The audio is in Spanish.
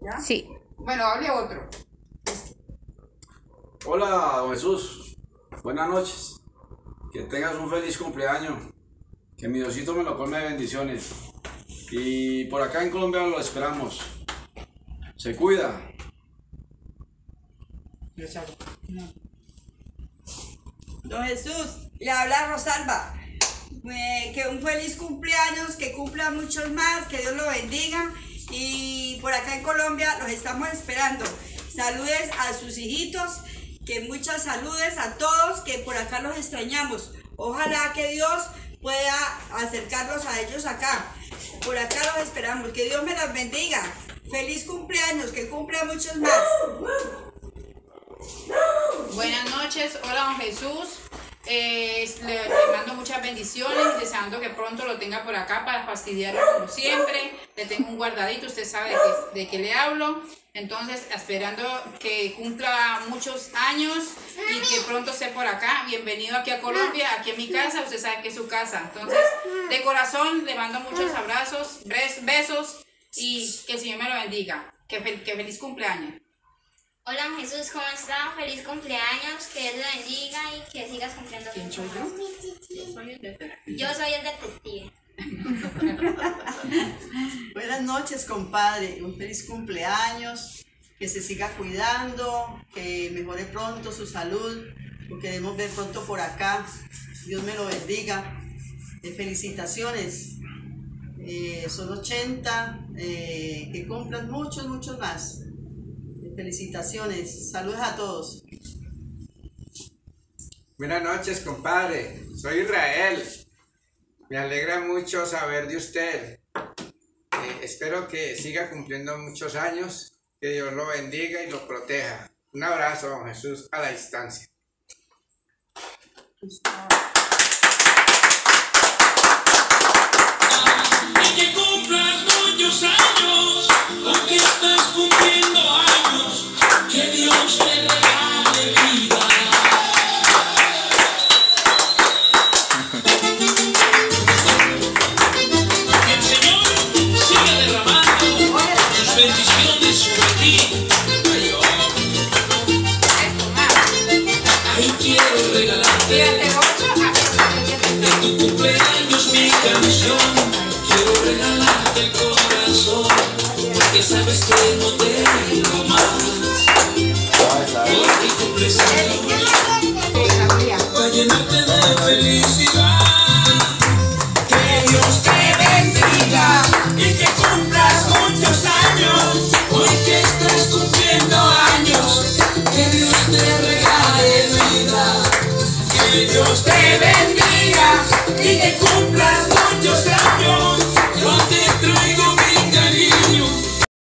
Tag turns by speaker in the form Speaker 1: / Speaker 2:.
Speaker 1: ¿Ya?
Speaker 2: Sí.
Speaker 1: Bueno, hable otro.
Speaker 3: Hola, don Jesús. Buenas noches. Que tengas un feliz cumpleaños. Que mi Diosito me lo colme de bendiciones. Y por acá en Colombia lo esperamos. Se cuida.
Speaker 4: Don Jesús, le habla Rosalba. Que un feliz cumpleaños, que cumpla muchos más, que Dios lo bendiga. Y por acá en Colombia los estamos esperando. Saludes a sus hijitos, que muchas saludes a todos, que por acá los extrañamos. Ojalá que Dios pueda acercarlos a ellos acá. Por acá los esperamos. Que Dios me los bendiga. Feliz cumpleaños, que cumpla muchos más.
Speaker 1: Buenas noches, hola don Jesús. Le mando muchas bendiciones, deseando que pronto lo tenga por acá para fastidiarlo como siempre. Le tengo un guardadito, usted sabe de qué le hablo. Entonces, esperando que cumpla muchos años y que pronto esté por acá. Bienvenido aquí a Colombia, aquí en mi casa, usted sabe que es su casa. Entonces, de corazón, le mando muchos abrazos, besos y que el Señor me lo bendiga. Que feliz cumpleaños.
Speaker 5: Hola Jesús, ¿cómo estás? Feliz cumpleaños, que Dios te bendiga y que sigas cumpliendo.
Speaker 1: ¿Quién soy yo?
Speaker 5: Yo soy el detective.
Speaker 6: Buenas noches, compadre. Un feliz cumpleaños. Que se siga cuidando, que mejore pronto su salud. Lo queremos ver pronto por acá. Dios me lo bendiga. Felicitaciones. Son 80. Que cumplan muchos más. Felicitaciones. Saludos a todos.
Speaker 7: Buenas noches, compadre. Soy Israel. Me alegra mucho saber de usted. Espero que siga cumpliendo muchos años, que Dios lo bendiga y lo proteja. Un abrazo, don Jesús, a la distancia.
Speaker 8: Y que cumplas muchos años, porque estás cumpliendo años, que Dios te regale vida. Bendiciones sobre ti. Ay, quiero regalarte de tu cumpleaños mi canción. Quiero regalarte el corazón, porque sabes que no tengo más. Porque cumples años, para llenarte de felicidad. Que Dios te bendiga y que cumplas muchos años. Hoy que estás cumpliendo años, que Dios te regale vida. Que Dios te bendiga y que cumplas muchos años.